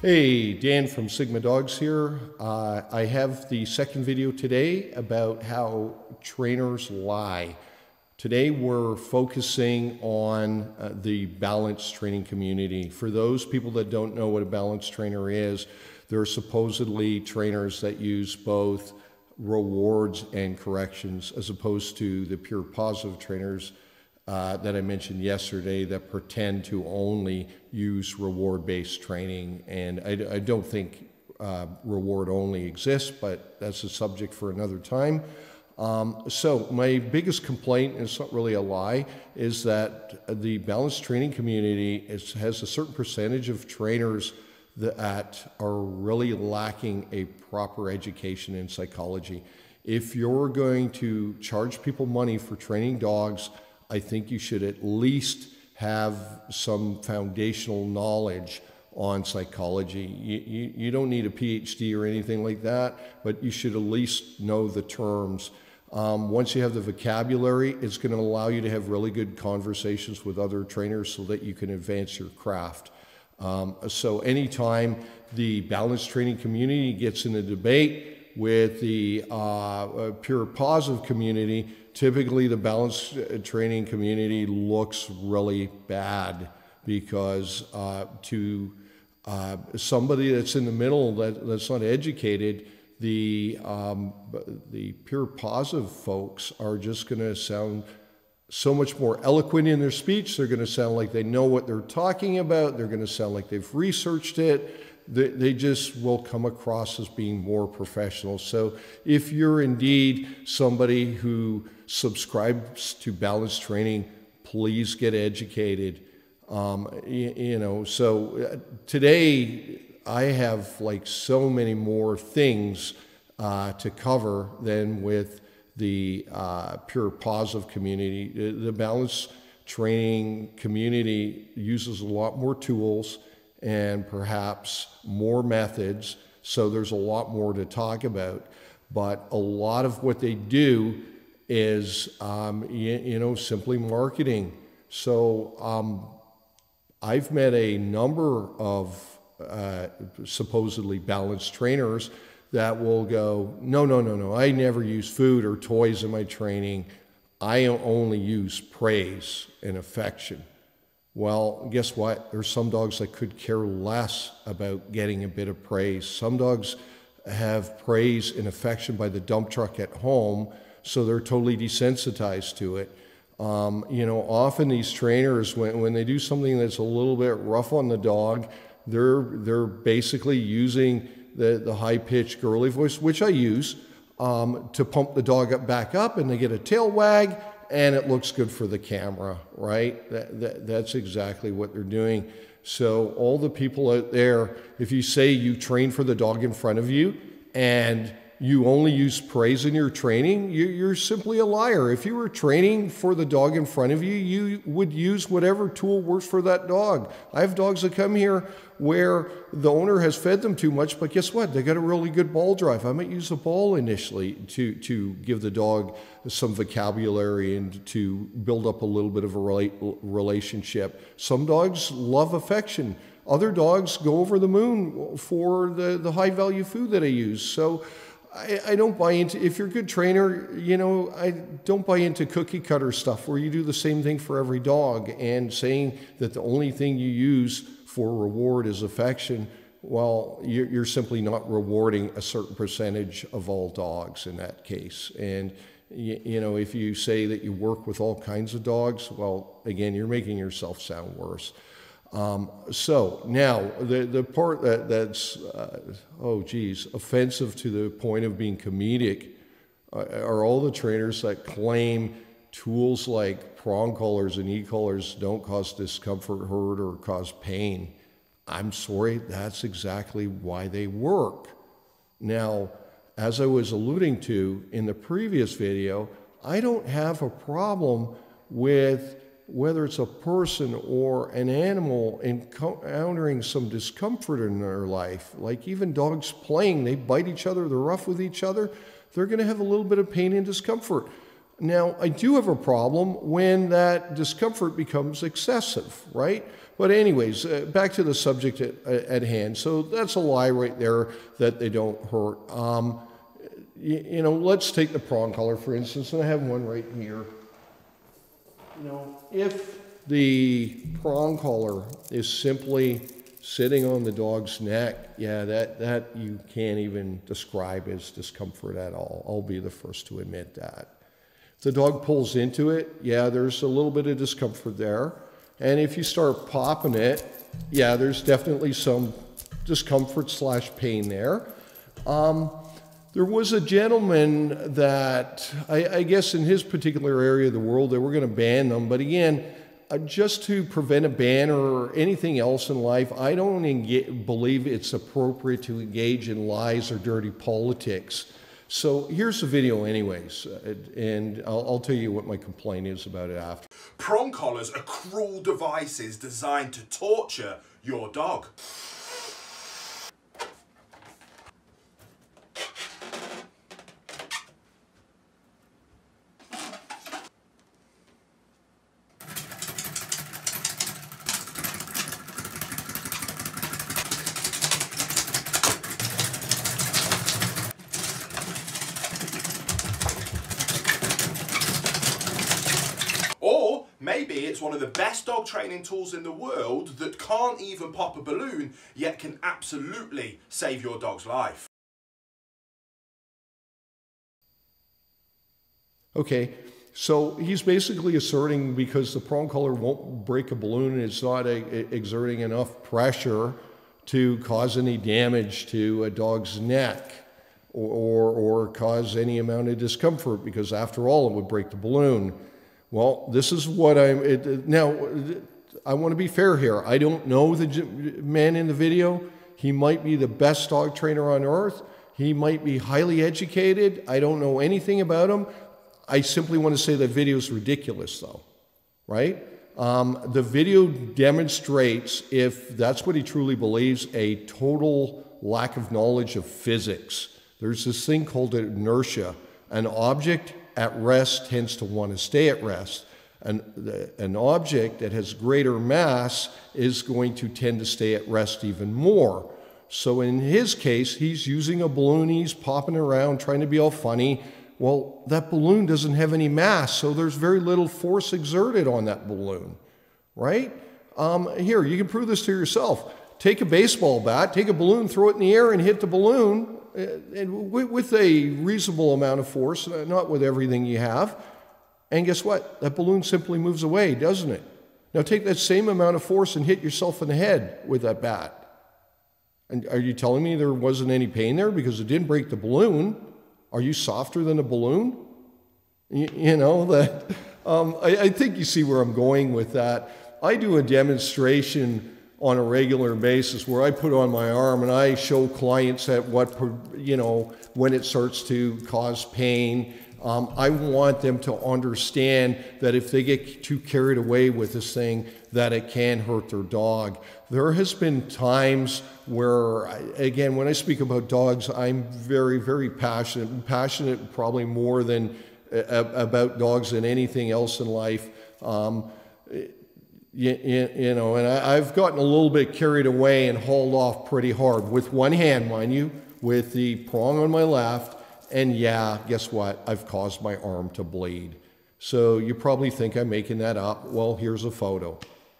Hey, Dan from Sigma Dogs here. I have the second video today about how trainers lie. Today we're focusing on the balance training community. For those people that don't know what a balance trainer is, there are supposedly trainers that use both rewards and corrections as opposed to the pure positive trainers that I mentioned yesterday that pretend to only use reward-based training. And I don't think reward only exists, but that's a subject for another time. So my biggest complaint, and it's not really a lie, is that the balanced training community has a certain percentage of trainers that are really lacking a proper education in psychology. If you're going to charge people money for training dogs, I think you should at least have some foundational knowledge on psychology. You don't need a PhD or anything like that, but you should at least know the terms. Once you have the vocabulary, it's going to allow you to have really good conversations with other trainers so that you can advance your craft. So anytime the balanced training community gets in a debate with the pure positive community, typically the balanced training community looks really bad because to somebody that's in the middle that's not educated, the pure positive folks are just going to sound so much more eloquent in their speech. They're going to sound like they know what they're talking about. They're going to sound like they've researched it. They just will come across as being more professional. So if you're indeed somebody who subscribes to balanced training, please get educated. So today I have like so many more things to cover than with the pure positive community. The balanced training community uses a lot more tools and perhaps more methods, so there's a lot more to talk about. But a lot of what they do is, simply marketing. So I've met a number of supposedly balanced trainers that will go, no, I never use food or toys in my training. I only use praise and affection. Well, guess what? There's some dogs that could care less about getting a bit of praise. Some dogs have praise and affection by the dump truck at home, so they're totally desensitized to it. Often these trainers, when they do something that's a little bit rough on the dog, they're basically using the high-pitched girly voice, which I use, to pump the dog back up, and they get a tail wag, and it looks good for the camera, right? That's exactly what they're doing. So all the people out there, if you say you train for the dog in front of you and you only use praise in your training, you're simply a liar. If you were training for the dog in front of you, you would use whatever tool works for that dog. I have dogs that come here where the owner has fed them too much, but guess what? They got a really good ball drive. I might use a ball initially to give the dog some vocabulary and to build up a little bit of a relationship. Some dogs love affection. Other dogs go over the moon for the high value food that I use. So I don't buy into, if you're a good trainer, I don't buy into cookie cutter stuff where you do the same thing for every dog and saying that the only thing you use for reward is affection. Well, you're simply not rewarding a certain percentage of all dogs in that case. And, if you say that you work with all kinds of dogs, well, again, you're making yourself sound worse. So now the part that's offensive to the point of being comedic are all the trainers that claim tools like Prong Collars and eCollars don't cause discomfort, hurt, or cause pain. I'm sorry, that's exactly why they work. Now, as I was alluding to in the previous video, I don't have a problem with whether it's a person or an animal encountering some discomfort in their life. Like even dogs playing, they bite each other, they're rough with each other, they're going to have a little bit of pain and discomfort. Now, I do have a problem when that discomfort becomes excessive, right? But anyways, back to the subject at hand. So that's a lie right there that they don't hurt. You know, let's take the prong collar, for instance, and I have one right here. You know, if the prong collar is simply sitting on the dog's neck, yeah, that you can't even describe as discomfort at all. I'll be the first to admit that. If the dog pulls into it, yeah, there's a little bit of discomfort there. And if you start popping it, yeah, there's definitely some discomfort / pain there. There was a gentleman that, I guess in his particular area of the world, they were going to ban them. But again, just to prevent a ban or anything else in life, I don't believe it's appropriate to engage in lies or dirty politics. So here's the video anyways, and I'll tell you what my complaint is about it after. Prong collars are cruel devices designed to torture your dog. Or maybe it's one of the best dog training tools in the world that can't even pop a balloon, yet can absolutely save your dog's life. Okay, so he's basically asserting because the prong collar won't break a balloon and it's not exerting enough pressure to cause any damage to a dog's neck or cause any amount of discomfort, because after all, it would break the balloon. Well, this is what now, I want to be fair here. I don't know the man in the video. He might be the best dog trainer on earth. He might be highly educated. I don't know anything about him. I simply want to say that video is ridiculous though, right? The video demonstrates, if that's what he truly believes, a total lack of knowledge of physics. There's this thing called inertia. An object at rest tends to want to stay at rest. An object that has greater mass is going to tend to stay at rest even more. So in his case, he's using a balloon, he's popping around, trying to be all funny. Well, that balloon doesn't have any mass, so there's very little force exerted on that balloon, right? Here, you can prove this to yourself. Take a baseball bat, take a balloon, throw it in the air and hit the balloon with a reasonable amount of force, not with everything you have. And guess what? That balloon simply moves away, doesn't it? Now take that same amount of force and hit yourself in the head with that bat. And are you telling me there wasn't any pain there because it didn't break the balloon? Are you softer than a balloon? You know, that I think you see where I'm going with that. I do a demonstration on a regular basis where I put on my arm and I show clients at what, you know, when it starts to cause pain. I want them to understand that if they get too carried away with this thing, that it can hurt their dog. There has been times where, again, when I speak about dogs, I'm very, very passionate probably more than about dogs than anything else in life. You know, and I've gotten a little bit carried away and hauled off pretty hard with one hand, mind you, with the prong on my left. And yeah, guess what? I've caused my arm to bleed. So you probably think I'm making that up. Well, here's a photo.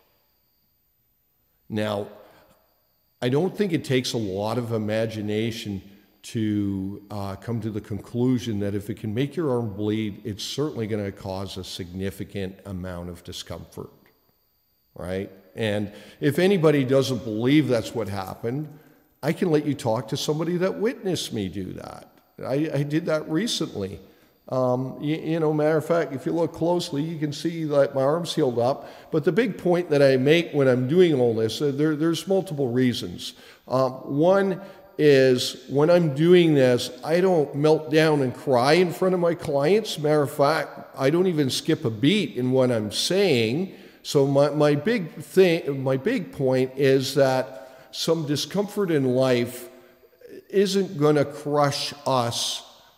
Now, I don't think it takes a lot of imagination to come to the conclusion that if it can make your arm bleed, it's certainly going to cause a significant amount of discomfort, right? And if anybody doesn't believe that's what happened, I can let you talk to somebody that witnessed me do that. I did that recently. You know, matter of fact, if you look closely, you can see that my arm's healed up. But the big point that I make when I'm doing all this, there's multiple reasons. One is when I'm doing this, I don't melt down and cry in front of my clients. Matter of fact, I don't even skip a beat in what I'm saying. So my big point is that some discomfort in life isn't going to crush us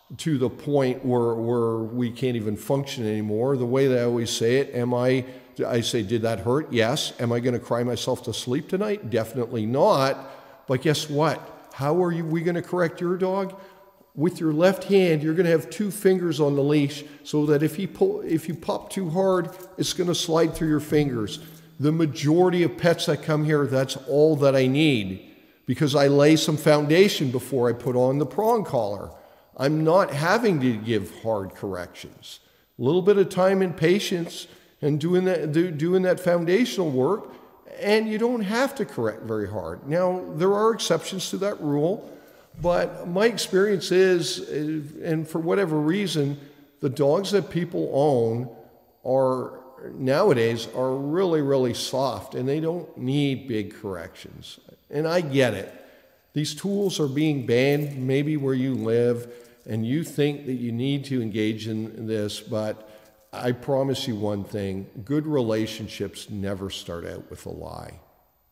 to the point where we can't even function anymore. The way that I always say it, I say, did that hurt? Yes. Am I going to cry myself to sleep tonight? Definitely not. But guess what? How are we going to correct your dog? With your left hand, you're going to have 2 fingers on the leash so that if you pop too hard, it's going to slide through your fingers. The majority of pets that come here, that's all that I need, because I lay some foundation before I put on the prong collar. I'm not having to give hard corrections. A little bit of time and patience and doing that foundational work, and you don't have to correct very hard. Now, there are exceptions to that rule, but my experience is, and for whatever reason, the dogs that people own nowadays are really, really soft, and they don't need big corrections. And I get it. These tools are being banned maybe where you live, and you think that you need to engage in this, but I promise you one thing, good relationships never start out with a lie.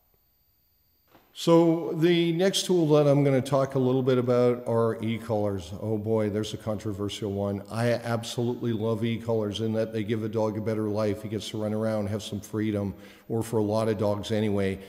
So the next tool that I'm going to talk a little bit about are eCollars. Oh boy, there's a controversial one. I absolutely love eCollars in that they give a dog a better life. He gets to run around, have some freedom, or for a lot of dogs anyway.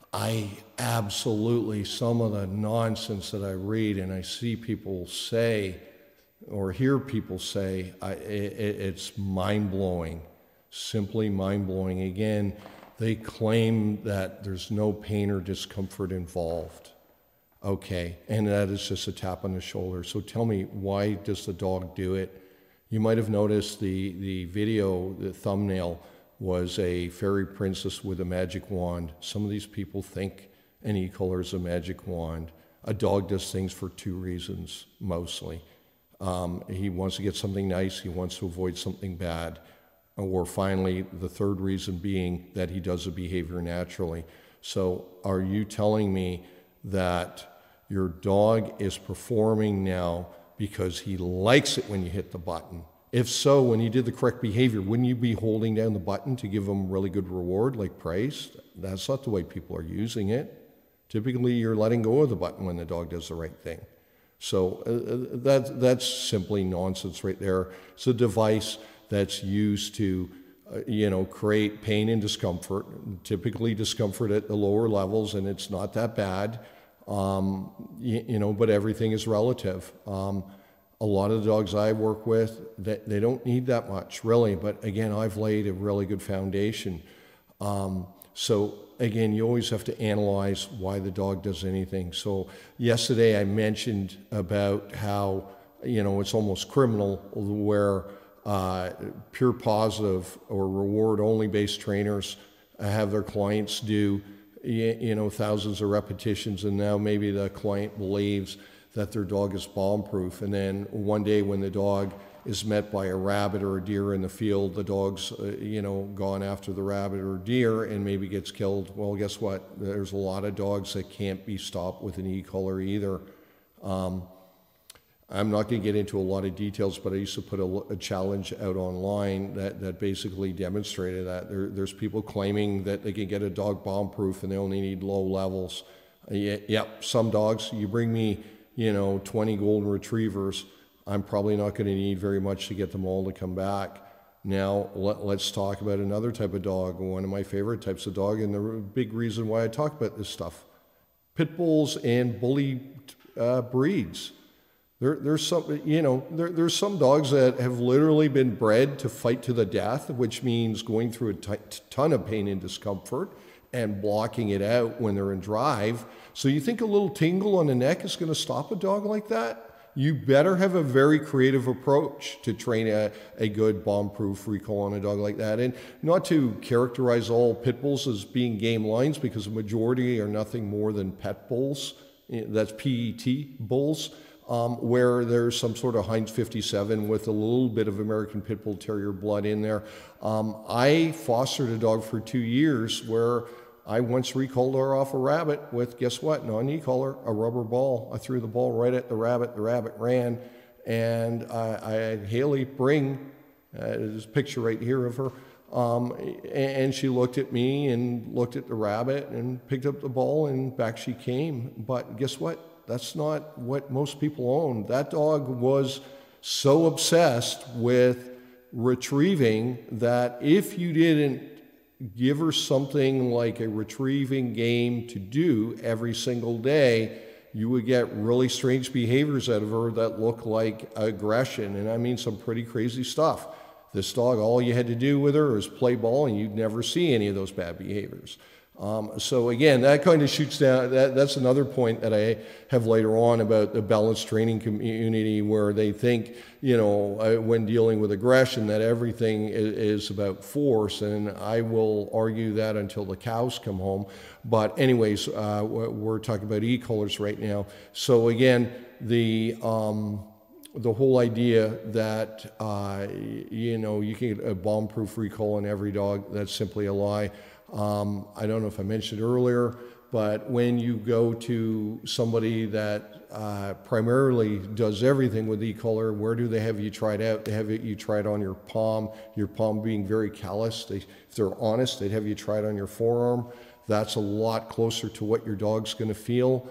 Some of the nonsense that I read and I see people say or hear people say, it's mind-blowing, simply mind-blowing. Again, they claim that there's no pain or discomfort involved. Okay, and that is just a tap on the shoulder. So tell me, why does the dog do it? You might have noticed the video, the thumbnail was a fairy princess with a magic wand. Some of these people think an eCollar is a magic wand. A dog does things for 2 reasons, mostly. He wants to get something nice, he wants to avoid something bad. Or finally, the 3rd reason being that he does the behavior naturally. So are you telling me that your dog is performing now because he likes it when you hit the button? If so, when he did the correct behavior, wouldn't you be holding down the button to give him really good reward, like praise? That's not the way people are using it. Typically, you're letting go of the button when the dog does the right thing. So that's simply nonsense right there. It's a device that's used to, create pain and discomfort, typically discomfort at the lower levels, and it's not that bad, but everything is relative. A lot of the dogs I work with, they don't need that much, really, but again, I've laid a really good foundation. So again, you always have to analyze why the dog does anything. So yesterday I mentioned about how, it's almost criminal where pure positive or reward only based trainers have their clients do thousands of repetitions, and now maybe the client believes that their dog is bomb-proof, and then one day when the dog is met by a rabbit or a deer in the field, the dog's gone after the rabbit or deer and maybe gets killed. Well, guess what? There's a lot of dogs that can't be stopped with an eCollar either. I'm not going to get into a lot of details, but I used to put a challenge out online that basically demonstrated that. There's people claiming that they can get a dog bomb-proof and they only need low levels. Yep, some dogs, you bring me, 20 golden retrievers, I'm probably not going to need very much to get them all to come back. Now, let's talk about another type of dog, one of my favorite types of dog, and the big reason why I talk about this stuff. Pit bulls and bully breeds. There's some dogs that have literally been bred to fight to the death, which means going through a ton of pain and discomfort and blocking it out when they're in drive. So you think a little tingle on the neck is going to stop a dog like that? You better have a very creative approach to train a good bomb-proof recall on a dog like that. And not to characterize all pit bulls as being game lines, because the majority are nothing more than pet bulls. That's PET bulls. Where there's some sort of Heinz 57 with a little bit of American Pit Bull Terrier blood in there. I fostered a dog for 2 years where I once recalled her off a rabbit with, guess what, non-eCollar, a rubber ball. I threw the ball right at the rabbit ran, and I had Haley bring, there's a picture right here of her, and she looked at me and looked at the rabbit and picked up the ball, and back she came. But guess what? That's not what most people own. That dog was so obsessed with retrieving that if you didn't give her something like a retrieving game to do every single day, you would get really strange behaviors out of her that look like aggression. And I mean some pretty crazy stuff. This dog, all you had to do with her was play ball and you'd never see any of those bad behaviors. So again, that kind of shoots down, that's another point that I have later on about the balanced training community, where they think, you know, when dealing with aggression, that everything is about force, and I will argue that until the cows come home. But anyways, we're talking about eCollars right now. So again, the whole idea that, you know, you can get a bomb-proof recall on every dog, that's simply a lie. I don't know if I mentioned earlier, but when you go to somebody that primarily does everything with eCollar, where do they have you tried out? They have you tried on your palm being very callous. If they're honest, they'd have you tried on your forearm. That's a lot closer to what your dog's going to feel.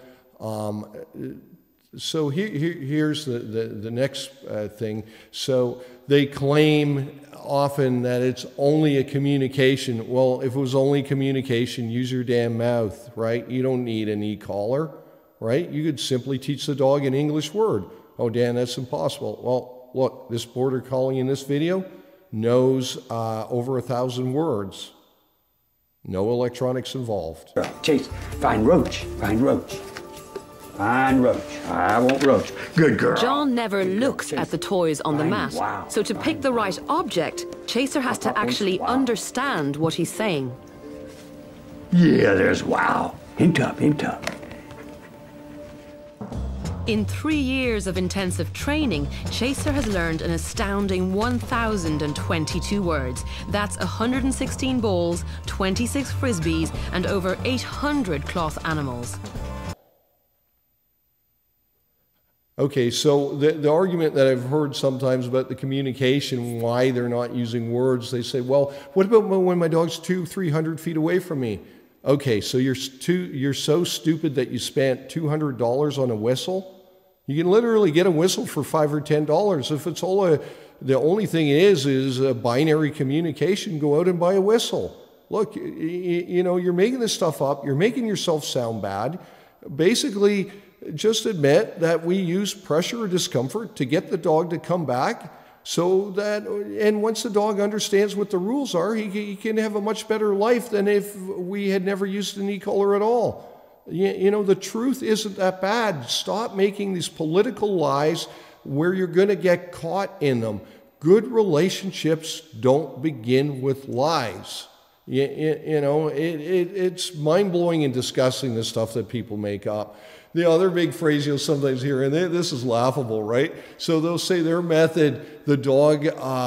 So here's the next thing. So they claim often that it's only a communication. Well, if it was only communication, use your damn mouth, right? You don't need an eCollar, right? You could simply teach the dog an English word. Oh, Dan, that's impossible. Well, look, this border collie in this video knows over 1,000 words. No electronics involved. Chase, find roach, find roach. Find roach. I want roach. Good girl. John never looks at the toys on the mat. Wow. So to pick the right object, Chaser has to actually understand what he's saying. Yeah, there's wow. Hint up, hint up. In 3 years of intensive training, Chaser has learned an astounding 1,022 words. That's 116 balls, 26 frisbees, and over 800 cloth animals. Okay, so the argument that I've heard sometimes about the communication, why they're not using words, they say, well, what about when my dog's 200-300 feet away from me? Okay, so you're so stupid that you spent $200 on a whistle? You can literally get a whistle for $5 or $10. If it's all the only thing is a binary communication, go out and buy a whistle. Look, you know, you're making this stuff up. You're making yourself sound bad. Basically, just admit that we use pressure or discomfort to get the dog to come back, so that, and once the dog understands what the rules are, he can have a much better life than if we had never used an eCollar at all. You know, the truth isn't that bad. Stop making these political lies where you're going to get caught in them. Good relationships don't begin with lies. You know, it's mind-blowing and disgusting, the stuff that people make up. The other big phrase you'll sometimes hear, and this is laughable, right? So they'll say their method, the dog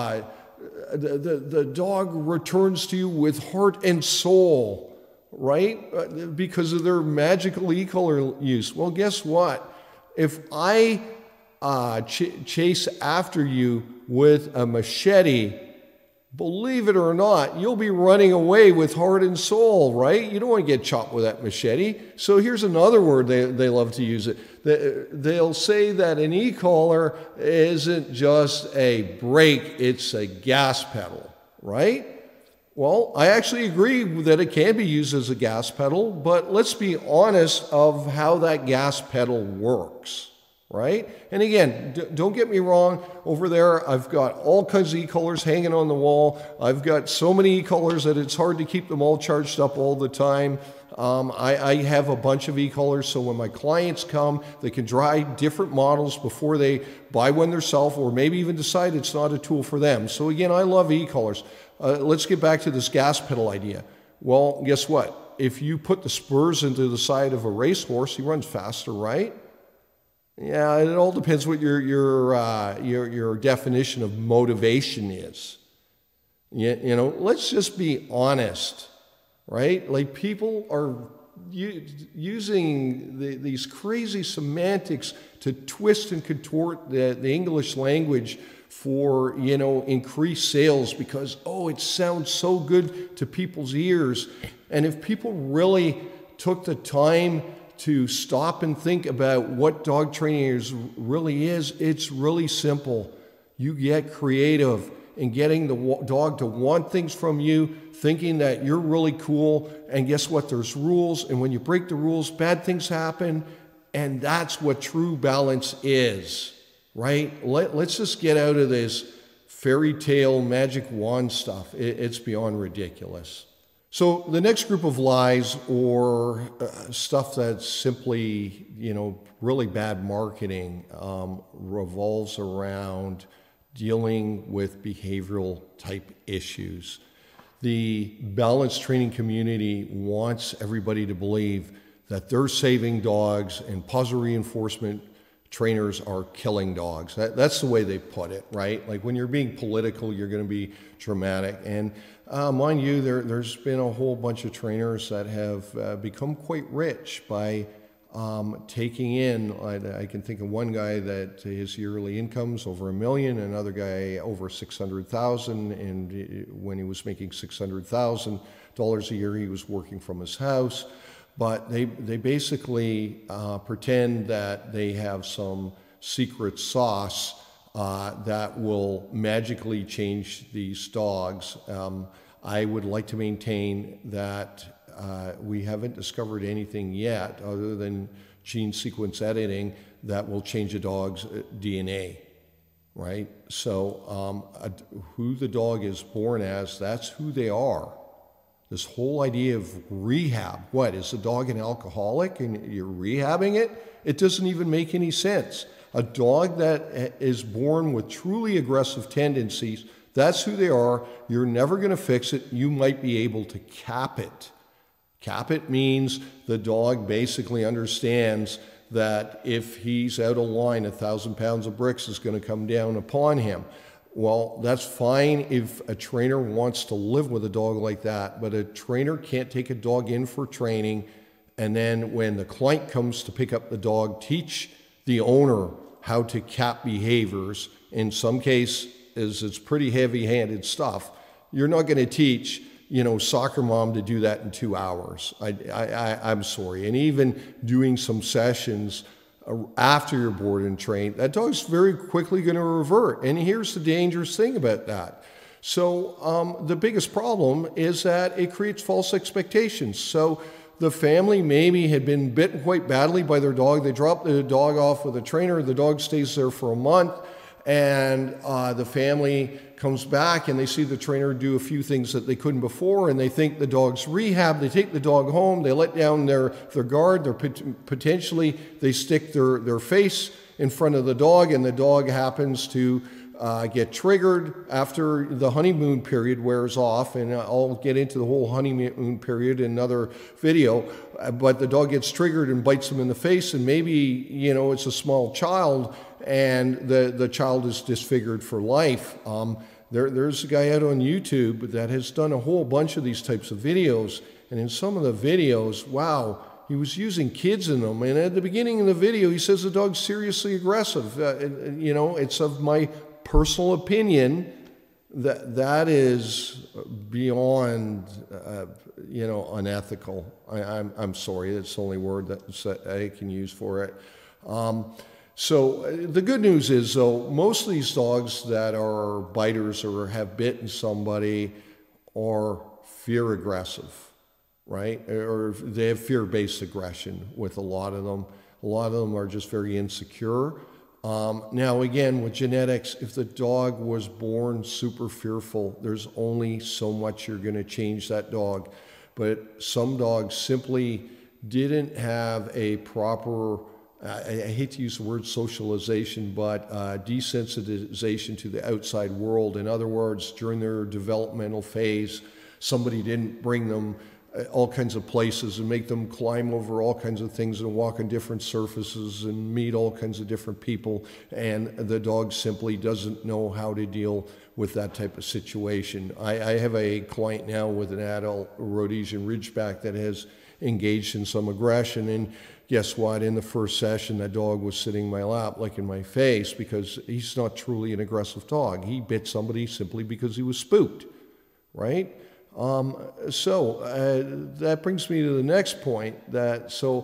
returns to you with heart and soul, right? Because of their magical eCollar use. Well, guess what? If I chase after you with a machete, believe it or not, you'll be running away with heart and soul, right? You don't want to get chopped with that machete. So here's another word they love to use it. They'll say that an eCollar isn't just a brake, it's a gas pedal, right? Well, I actually agree that it can be used as a gas pedal, but let's be honest of how that gas pedal works. Right? And again, don't get me wrong, over there I've got all kinds of eCollars hanging on the wall. I've got so many eCollars that it's hard to keep them all charged up all the time. I have a bunch of eCollars, so when my clients come, they can try different models before they buy one themselves, or maybe even decide it's not a tool for them. So again, I love eCollars. Let's get back to this gas pedal idea. Well, guess what? If you put the spurs into the side of a racehorse, he runs faster, right? Yeah, it all depends what your definition of motivation is. You know, let's just be honest, right? Like, people are using these crazy semantics to twist and contort the English language for, you know, increased sales because, oh, it sounds so good to people's ears. And if people really took the time to stop and think about what dog training really is, it's really simple. You get creative in getting the dog to want things from you, thinking that you're really cool, and guess what? There's rules, and when you break the rules, bad things happen, and that's what true balance is, right? Let's just get out of this fairy tale magic wand stuff. It's beyond ridiculous. So the next group of lies, or stuff that's simply, really bad marketing, revolves around dealing with behavioral type issues. The balance training community wants everybody to believe that they're saving dogs, and positive reinforcement trainers are killing dogs. That's the way they put it, right? Like when you're being political, you're going to be dramatic. And mind you, there's been a whole bunch of trainers that have become quite rich by taking in, I can think of one guy that his yearly income's over $1 million, another guy over $600,000, and when he was making $600,000 a year, he was working from his house. But they basically pretend that they have some secret sauce that will magically change these dogs. I would like to maintain that we haven't discovered anything yet other than gene sequence editing that will change a dog's DNA, right? So who the dog is born as, that's who they are. This whole idea of rehab, what, is the dog an alcoholic and you're rehabbing it? It doesn't even make any sense. A dog that is born with truly aggressive tendencies, that's who they are. You're never going to fix it. You might be able to cap it. Cap it means the dog basically understands that if he's out of line, 1,000 pounds of bricks is going to come down upon him. Well, that's fine if a trainer wants to live with a dog like that, but a trainer can't take a dog in for training and then when the client comes to pick up the dog, teach the owner how to cap behaviors. In some cases, it's pretty heavy-handed stuff. You're not going to teach, soccer mom to do that in 2 hours. I'm sorry. And even doing some sessions after you're board and trained, that dog's very quickly going to revert. And here's the dangerous thing about that. So the biggest problem is that it creates false expectations. So the family maybe had been bitten quite badly by their dog. They drop the dog off with a trainer. The dog stays there for a month. And the family comes back and they see the trainer do a few things that they couldn't before, and they think the dog's rehab. They take the dog home, they let down their guard, potentially they stick their face in front of the dog, and the dog happens to get triggered after the honeymoon period wears off, and I'll get into the whole honeymoon period in another video, but the dog gets triggered and bites them in the face, and maybe, it's a small child, and the child is disfigured for life. There's a guy out on YouTube that has done a whole bunch of these types of videos, and in some of the videos, wow, he was using kids in them, and at the beginning of the video, he says the dog's seriously aggressive. It's of my personal opinion that is beyond, unethical. I'm sorry, that's the only word that I can use for it. So the good news is, though, most of these dogs that are biters or have bitten somebody are fear aggressive, right? Or they have fear-based aggression with a lot of them. A lot of them are just very insecure. Now, again, with genetics, if the dog was born super fearful, there's only so much you're going to change that dog. But some dogs simply didn't have a proper, I hate to use the word socialization, but desensitization to the outside world. In other words, during their developmental phase, somebody didn't bring them all kinds of places and make them climb over all kinds of things and walk on different surfaces and meet all kinds of different people, and the dog simply doesn't know how to deal with that type of situation. I have a client now with an adult Rhodesian Ridgeback that has engaged in some aggression, and guess what? In the first session, that dog was sitting in my lap, like in my face, because he's not truly an aggressive dog. He bit somebody simply because he was spooked, right? So that brings me to the next point, that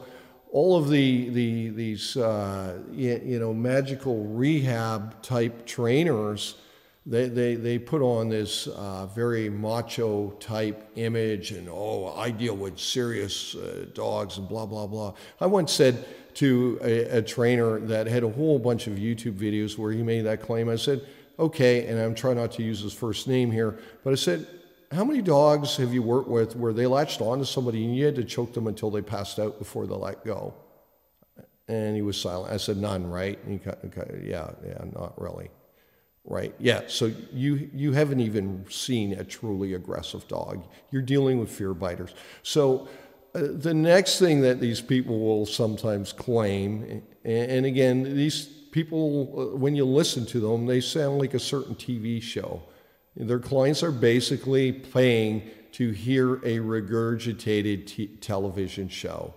all of these magical rehab type trainers, they put on this very macho type image, and I deal with serious dogs and blah blah blah. I once said to a trainer that had a whole bunch of YouTube videos where he made that claim, I said, okay, and I'm trying not to use his first name here, but I said, how many dogs have you worked with where they latched on to somebody and you had to choke them until they passed out before they let go? And he was silent. I said, none, right? And he yeah, not really. Right, yeah, so you haven't even seen a truly aggressive dog. You're dealing with fear biters. So the next thing that these people will sometimes claim, and again, these people, when you listen to them, they sound like a certain TV show. Their clients are basically paying to hear a regurgitated television show.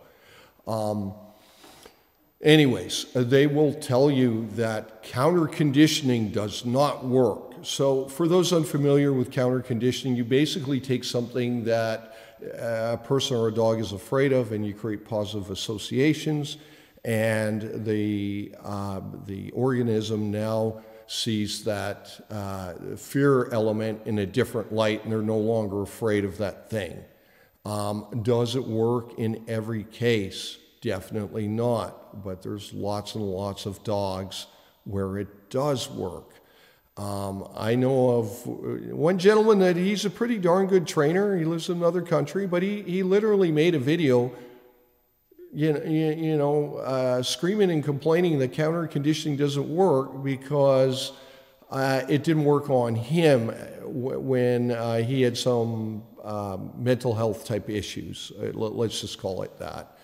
Anyways, they will tell you that counter conditioning does not work. So for those unfamiliar with counter conditioning, you basically take something that a person or a dog is afraid of and you create positive associations, and the organism now sees that fear element in a different light, and they're no longer afraid of that thing. Does it work in every case? Definitely not, but there's lots and lots of dogs where it does work. I know of one gentleman that he's a pretty darn good trainer. He lives in another country, but he literally made a video, screaming and complaining that counter conditioning doesn't work because it didn't work on him when he had some mental health type issues. Let's just call it that.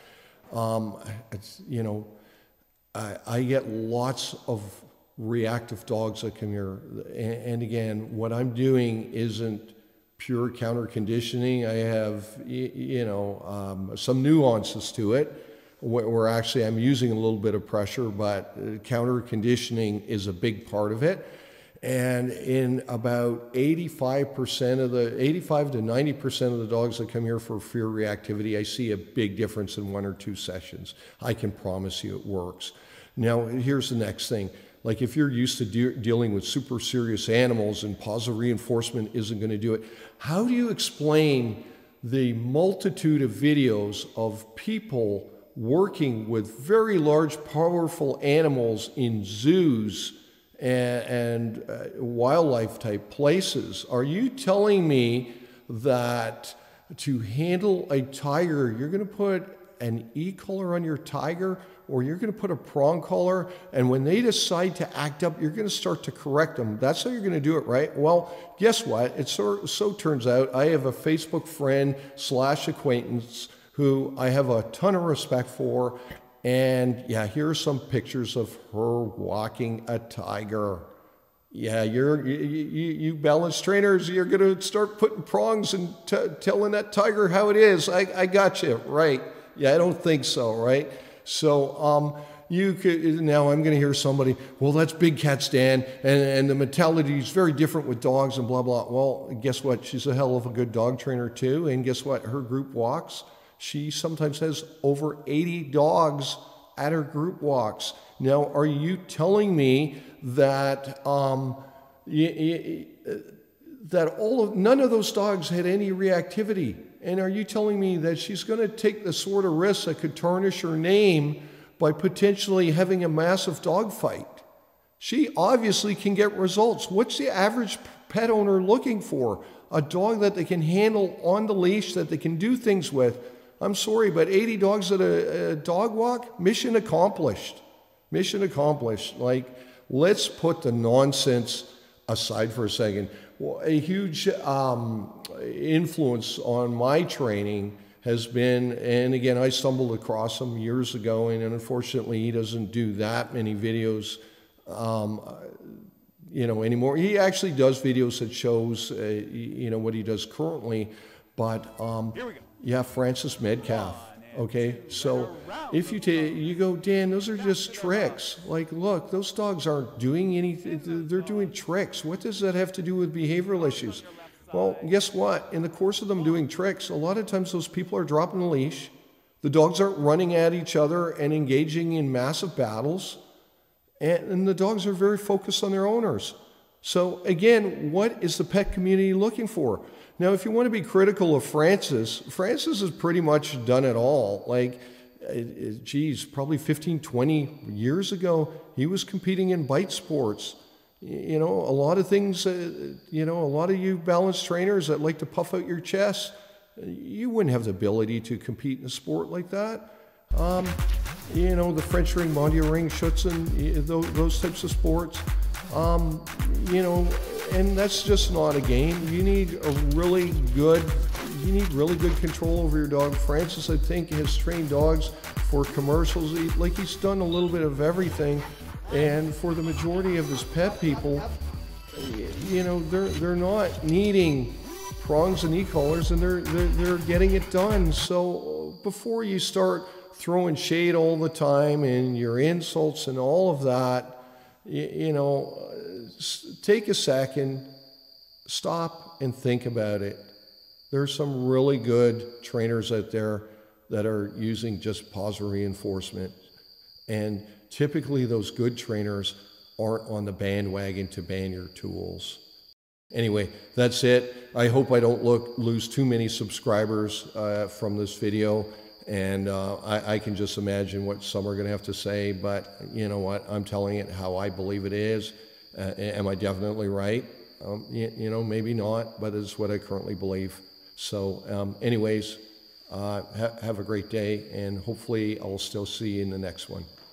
I get lots of reactive dogs that come here, and again, what I'm doing isn't pure counter conditioning. I have some nuances to it where actually I'm using a little bit of pressure, but counter conditioning is a big part of it. And in about 85 to 90% of the dogs that come here for fear reactivity, I see a big difference in 1 or 2 sessions. I can promise you it works. Now, here's the next thing. Like if you're used to dealing with super serious animals and positive reinforcement isn't going to do it, how do you explain the multitude of videos of people working with very large, powerful animals in zoos and wildlife type places? Are you telling me that to handle a tiger, you're going to put an eCollar on your tiger, or you're going to put a Prong Collar, and when they decide to act up, you're going to start to correct them? That's how you're going to do it, right? Well, guess what? It so turns out I have a Facebook friend / acquaintance who I have a ton of respect for. And yeah, here are some pictures of her walking a tiger. Yeah, you balance trainers, you're going to start putting prongs and telling that tiger how it is. I got you, right? Yeah, I don't think so, right? So you could, now I'm going to hear somebody, well, that's Big Cat Stan, and the mentality is very different with dogs and blah, blah. Well, guess what? She's a hell of a good dog trainer too. And guess what? Her group walks, she sometimes has over 80 dogs at her group walks. Now, are you telling me that none of those dogs had any reactivity? And are you telling me that she's going to take the sort of risks that could tarnish her name by potentially having a massive dog fight? She obviously can get results. What's the average pet owner looking for? A dog that they can handle on the leash, that they can do things with. I'm sorry, but 80 dogs at a dog walk? Mission accomplished. Mission accomplished. Like, let's put the nonsense aside for a second. Well, a huge influence on my training has been, and again, I stumbled across him years ago, and unfortunately he doesn't do that many videos anymore. He actually does videos that shows what he does currently, but Here we go. yeah, Francis Metcalf. Okay, so if you go, Dan, those are just tricks. Like, look, those dogs aren't doing anything. They're doing tricks. What does that have to do with behavioral issues? Well, guess what? In the course of them doing tricks, a lot of times those people are dropping the leash. The dogs aren't running at each other and engaging in massive battles. And the dogs are very focused on their owners. So again, what is the pet community looking for? Now, if you want to be critical of Francis has pretty much done it all. Like, geez, probably 15, 20 years ago, he was competing in bite sports. You know, a lot of things, you know, a lot of you balance trainers that like to puff out your chest, you wouldn't have the ability to compete in a sport like that. You know, the French ring, Mondial ring, Schutzen, those types of sports. You know, and that's just not a game. You need really good control over your dog. Francis, I think, has trained dogs for commercials. He's done a little bit of everything. And for the majority of his pet people, you know, they're not needing prongs and eCollars, and they're getting it done. So before you start throwing shade all the time and your insults and all of that, you know, take a second, stop and think about it. There's some really good trainers out there that are using just positive reinforcement. And typically those good trainers aren't on the bandwagon to ban your tools. Anyway, that's it. I hope I don't lose too many subscribers from this video. And I can just imagine what some are going to have to say, but you know what? I'm telling it how I believe it is. Am I definitely right? You know, maybe not, but it's what I currently believe. So anyways, have a great day, and hopefully I'll still see you in the next one.